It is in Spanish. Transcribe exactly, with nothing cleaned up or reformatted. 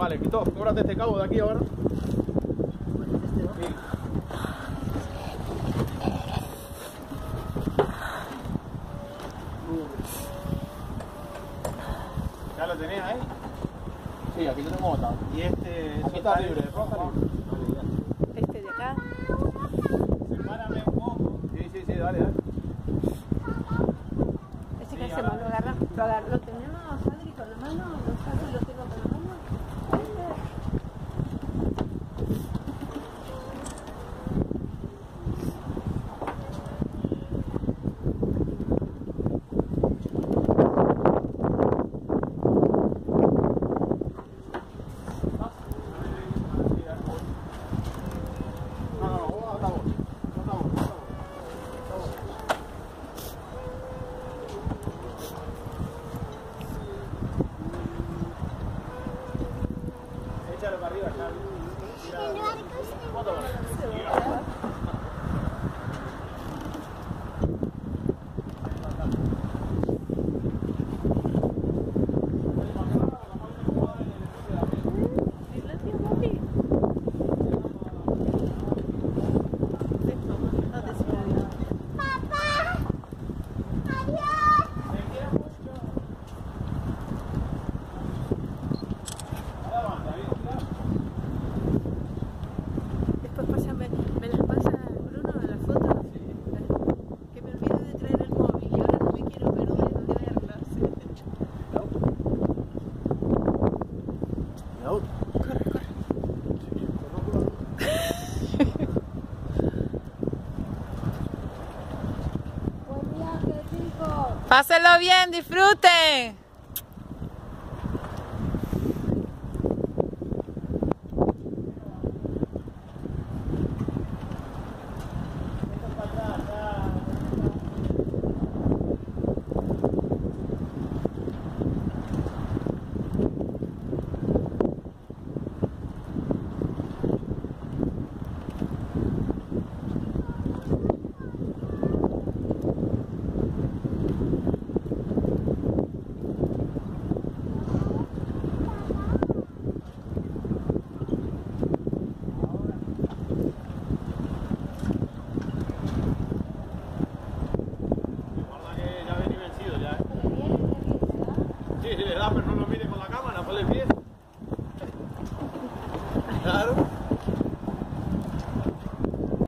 Vale, Quito, cóbrate este cabo de aquí ahora. Sí. ¿Ya lo tenéis ahí? Sí, aquí lo tengo botado. Y este... Aquí está libre, de pronto. Este de acá. Sepárame un poco. Sí, sí, sí, dale, dale. Este que hacemos, lo agarramos, lo agarramos, lo tenemos, Adri, con la mano, los casos los tengo con la mano. Échalo para arriba, Charlie. ¿Cuánto vale? Después pásame, me las pasa Bruno de las fotos, que me olvidé de traer el móvil y ahora no me quiero perder de verlas. No. Corre, corre. Buen viaje, chicos. Pásenlo bien, disfruten.